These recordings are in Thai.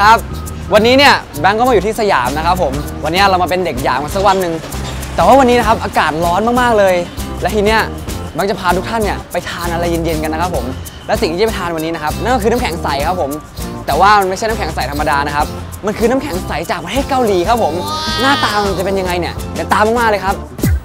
ครับวันนี้เนี่ยแบงก์ก็มาอยู่ที่สยามนะครับผมวันนี้เรามาเป็นเด็กหยามกันสักวันหนึ่งแต่ว่าวันนี้นะครับอากาศร้อนมากๆเลยและทีเนี้ยแบงก์จะพาทุกท่านเนี่ยไปทานอะไรเย็นๆกันนะครับผมและสิ่งที่จะไปทานวันนี้นะครับนั่นก็คือน้ำแข็งใสครับผมแต่ว่ามันไม่ใช่น้ำแข็งใสธรรมดานะครับมันคือน้ำแข็งใสจากประเทศเกาหลีครับผมหน้าตามันจะเป็นยังไงเนี่ยเดี๋ยวตามมากๆเลยครับ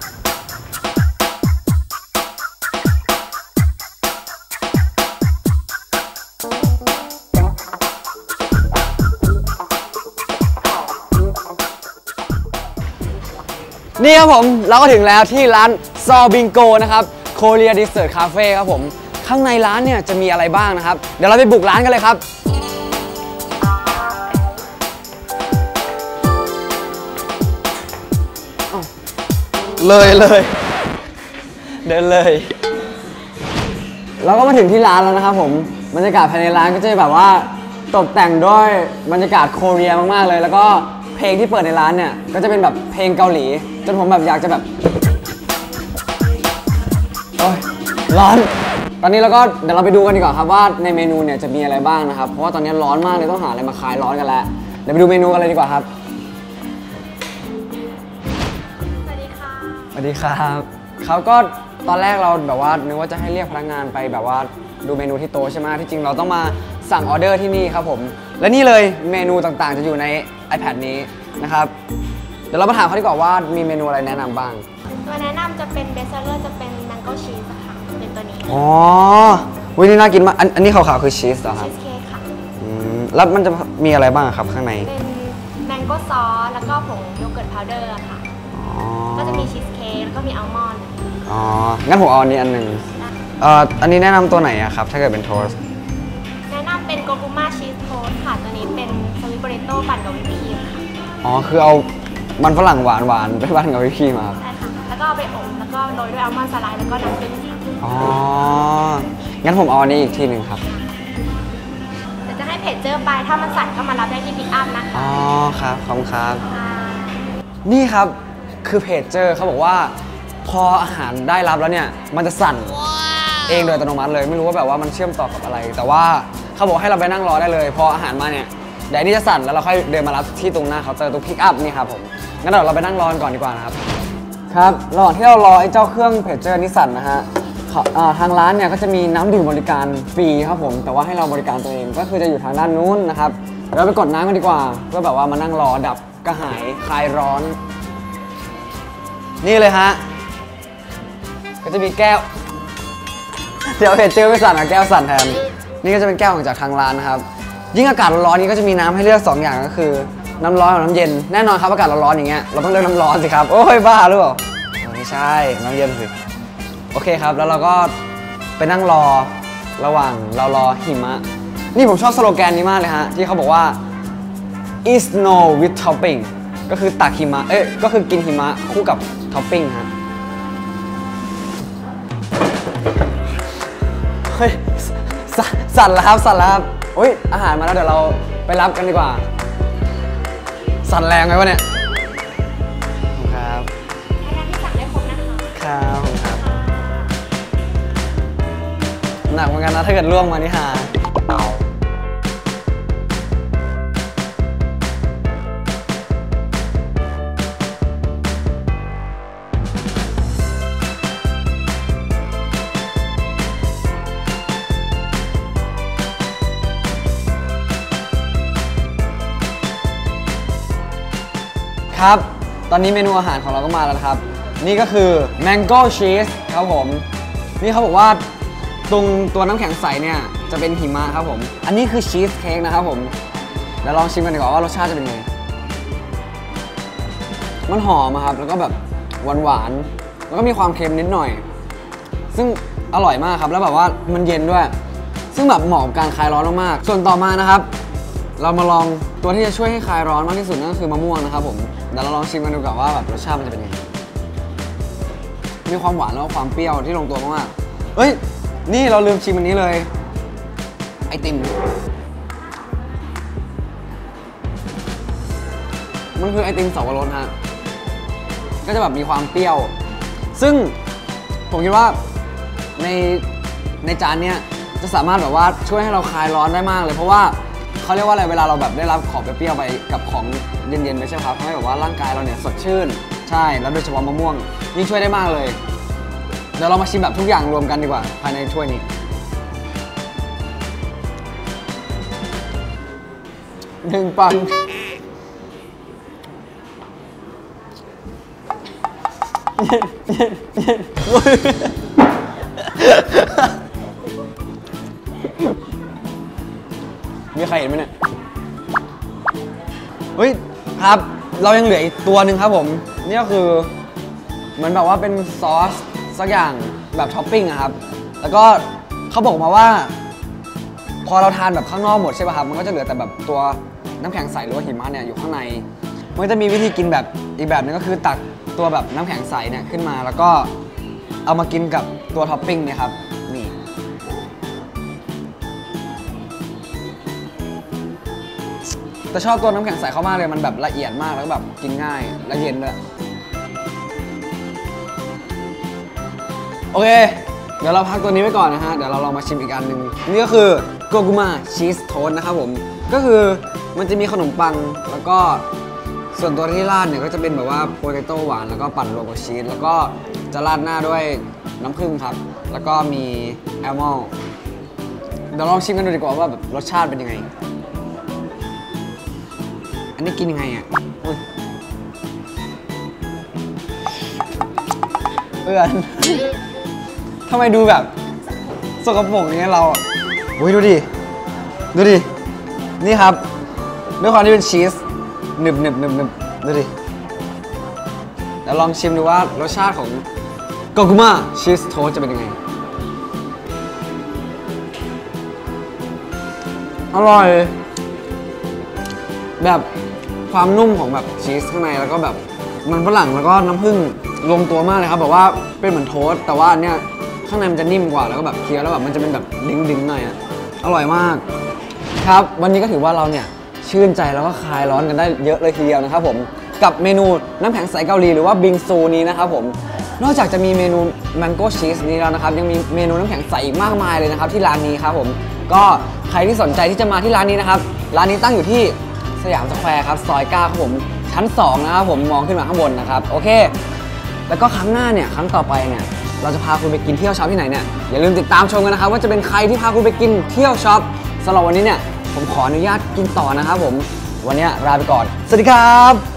นี่ครับผมเราก็ถึงแล้วที่ร้านซอบิงโกนะครับโคเรียดิเซอร์คาเฟ่ครับผมข้างในร้านเนี่ยจะมีอะไรบ้างนะครับเดี๋ยวเราไปบุกร้านกันเลยครับเลยเดินเลยเราก็มาถึงที่ร้านแล้วนะครับผมบรรยากาศภายในร้านก็จะแบบว่าตกแต่งด้วยบรรยากาศโคเรียมากๆเลยแล้วก็เพลงที่เปิดในร้านเนี่ยก็จะเป็นแบบเพลงเกาหลีจนผมแบบอยากจะแบบโอ๊ยร้อนตอนนี้เราก็เดี๋ยวเราไปดูกันดีกว่าครับว่าในเมนูเนี่ยจะมีอะไรบ้างนะครับเพราะว่าตอนนี้ร้อนมากเลยต้องหาอะไรมาคลายร้อนกันแล้วเดี๋ยวไปดูเมนูกันเลยดีกว่าครับสวัสดีค่ะสวัสดีครับเขาก็ตอนแรกเราแบบว่านึกว่าจะให้เรียกพนักงานไปแบบว่าดูเมนูที่โต๊ะใช่ไหมที่จริงเราต้องมาสั่งออเดอร์ที่นี่ครับผมและนี่เลยเมนูต่างๆจะอยู่ใน iPad นี้นะครับเดี๋ยวเรามาถามเขาดีกว่าว่ามีเมนูอะไรแนะนำบ้างตัวแนะนำจะเป็นเบสเซอร์จะเป็นแมงโก้ชีสค่ะเป็นตัวนี้อ๋อวินี่น่ากินมากอันนี้ขาวๆคือชีสเหรอครับชีสเค้กค่ะแล้วมันจะมีอะไรบ้างครับข้างในเป็นแมงโก้ซอสแล้วก็ผงโยเกิร์ตพาวเดอร์ค่ะก็จะมีชีสเค้กแล้วก็มีอัลมอนด์อ๋องั้นผมเอาอันนี้อันหนึ่งอันนี้แนะนำตัวไหนอะครับถ้าเกิดเป็นโทสต์แนะนำเป็นโกกุม่าชีสโทสต์ค่ะตัวนี้เป็นสวิตโปเตโต้ปั่นกับวิปครีมค่ะอ๋อคือเอามันฝรั่งหวานไปปั่นกับวิปครีมมาใช่ค่ะแล้วก็เอาไปอบแล้วก็โรยด้วยอัลมอนด์สไลด์แล้วก็น้ำผึ้งค่ะอ๋องั้นผมเอาอันนี้อีกทีหนึ่งครับเดี๋ยวจะให้เพจเจอไปถ้ามันสั่นก็มารับได้ที่พิกอัพนะคะอ๋อครับขอบคุณครับนี่ครับคือเพจเจอเขาบอกว่าพออาหารได้รับแล้วเนี่ยมันจะสั่นเองโดยอัตโนมัติเลยไม่รู้ว่าแบบว่ามันเชื่อมต่อกับอะไรแต่ว่าเขาบอกให้เราไปนั่งรอได้เลยพออาหารมาเนี่ยเดี๋ยวนี้จะสั่นแล้วเราค่อยเดินมารับที่ตรงหน้าเคาน์เตอร์ตรงพิกอัพนี่ครับผมงั้นเดี๋ยวเราไปนั่งรอก่อนดีกว่านะครับครับระหว่างที่เรารอไอ้เจ้าเครื่องเพจเจอร์นี้สั่นนะฮะทางร้านเนี่ยก็จะมีน้ำดื่มบริการฟรีครับผมแต่ว่าให้เราบริการตัวเองก็คือจะอยู่ทางด้านนู้นนะครับเราไปกดน้ำกันดีกว่าเพื่อแบบว่ามานั่งรอดับกระหายคลายร้อนนี่เลยฮะก็จะมีแก้วเดี๋ยวเพจเจอไม่สั่นอะแก้วสั่นแทนนี่ก็จะเป็นแก้วของจากทางร้านนะครับยิ่งอากาศร้อนนี้ก็จะมีน้ำให้เลือก2อย่างก็คือน้ำร้อนกับน้ำเย็นแน่นอนครับอากาศร้อนอย่างเงี้ยเราต้องเลือกน้ำร้อนสิครับโอ้ยบ้าหรือเปล่าไม่ใช่น้ำเย็นสิโอเคครับแล้วเราก็ไปนั่งรอระหว่างเรารอหิมะนี่ผมชอบสโลแกนนี้มากเลยฮะที่เขาบอกว่า eat snow with topping ก็คือตักหิมะก็คือกินหิมะคู่กับท็อปปิ้งฮะเฮ้ยสั่นแล้วครับสั่นแล้วครับอุ้ยอาหารมาแล้วเดี๋ยวเราไปรับกันดีกว่าสั่นแรงไหมวะเนี่ยครับให้ท่านที่สั่งได้ครบนะคะครับหนักเหมือนกันนะถ้าเกิดล่วงมานี่ฮะครับตอนนี้เมนูอาหารของเราก็มาแล้วนะครับนี่ก็คือ Mango Cheese ครับผมนี่เขาบอกว่าตรงตัวน้ำแข็งใสเนี่ยจะเป็นหิมะครับผมอันนี้คือชีสเค้กนะครับผมเดี๋ยวลองชิมกันดีกว่าว่ารสชาติจะเป็นไงมันหอมครับแล้วก็แบบหวานๆแล้วก็มีความเค็มนิดหน่อยซึ่งอร่อยมากครับแล้วแบบว่ามันเย็นด้วยซึ่งแบบเหมาะกับการคลายร้อนมากๆส่วนต่อมานะครับเรามาลองตัวที่จะช่วยให้คลายร้อนมากที่สุดนั่นก็คือมะม่วงนะครับผมเดี๋ยวเราลองชิมกันดูก่อนว่าแบบรสชาติมันจะเป็นยังไงมีความหวานแล้วก็ความเปรี้ยวที่ลงตัวมากๆเฮ้ยนี่เราลืมชิมอันนี้เลยไอติมมันคือไอติมสับปะรดฮะก็จะแบบมีความเปรี้ยวซึ่งผมคิดว่าในจานเนี้ยจะสามารถแบบว่าช่วยให้เราคลายร้อนได้มากเลยเพราะว่าเขาเรียกว่าอะไรเวลาเราแบบได้รับของเปรี้ยวๆไปกับของเย็นๆไปใช่ไหมครับทำให้แบบว่าร่างกายเราเนี่ยสดชื่นใช่แล้วโดยเฉพาะมะม่วงนี่ช่วยได้มากเลยเดี๋ยวเรามาชิมแบบทุกอย่างรวมกันดีกว่าภายในถ้วยนี้1 ปังมีใครเห็นไหมเนี่ยเฮ้ยครับเรายังเหลืออีกตัวหนึ่งครับผมนี่ก็คือเหมือนแบบว่าเป็นซอสสักอย่างแบบท็อปปิ้งอะครับแล้วก็เขาบอกมาว่าพอเราทานแบบข้างนอกหมดใช่ป่ะครับมันก็จะเหลือแต่แบบตัวน้ำแข็งใสหรือว่าหิมะเนี่ยอยู่ข้างในมันก็จะมีวิธีกินแบบอีกแบบนึงก็คือตักตัวแบบน้ำแข็งใสเนี่ยขึ้นมาแล้วก็เอามากินกับตัวท็อปปิ้งเนี่ยครับนี่แต่ชอบตัวน้ำแข็งใสเขามากเลยมันแบบละเอียดมากแล้วก็แบบกินง่ายและเย็นด้วยโอเคเดี๋ยวเราพักตัวนี้ไว้ก่อนนะฮะเดี๋ยวเราลองมาชิมอีกอันหนึ่งนี่ก็คือโกกุมาชีสโทสต์นะครับผมก็คือมันจะมีขนมปังแล้วก็ส่วนตัวที่ราดเนี่ยก็จะเป็นแบบว่าโปเตโต้หวานแล้วก็ปั่นรวมกับชีสแล้วก็จะราดหน้าด้วยน้ำผึ้งครับแล้วก็มีแอลมอนด์เดี๋ยวลองชิมกันดูดีกว่าว่าแบบรสชาติเป็นยังไงอันนี้กินยังไงอ่ะเพื่อนทำไมดูแบบสกปรกอย่างเงี้ยเราอ่ะอุ้ยดูดินี่ครับด้วยความที่เป็นชีสหนึบดูดิแล้วลองชิมดูว่ารสชาติของโกกุมาชีสโทสต์จะเป็นยังไงอร่อยแบบความนุ่มของแบบชีสข้างในแล้วก็แบบมันฝรั่งแล้วก็น้ำผึ้งลงตัวมากเลยครับแบบว่าเป็นเหมือนโทสต์แต่ว่าอันเนี้ยข้างในมันจะนิ่มกว่าแล้วก็แบบเคี้ยวแล้วแบบมันจะเป็นแบบดึงหน่อยอ่ะอร่อยมากครับวันนี้ก็ถือว่าเราเนี่ยชื่นใจแล้วก็คลายร้อนกันได้เยอะเลยทีเดียวนะครับผมกับเมนูน้ำแข็งใสเกาหลีหรือว่าบิงซูนี้นะครับผมนอกจากจะมีเมนูแมงโก้ชีสนี้แล้วนะครับยังมีเมนูน้ำแข็งใสอีกมากมายเลยนะครับที่ร้านนี้ครับผมก็ใครที่สนใจที่จะมาที่ร้านนี้นะครับร้านนี้ตั้งอยู่ที่สยามสแควร์ครับซอย 9ครับผมชั้น 2นะครับผมมองขึ้นมาข้างบนนะครับโอเคแล้วก็ครั้งหน้าเนี่ยครั้งต่อไปเนี่ยเราจะพาคุณไปกินเที่ยวช็อปที่ไหนเนี่ยอย่าลืมติดตามชมกันนะครับว่าจะเป็นใครที่พาคุณไปกินเที่ยวช็อปสำหรับวันนี้เนี่ยผมขออนุญาตกินต่อนะครับผมวันนี้ลาไปก่อนสวัสดีครับ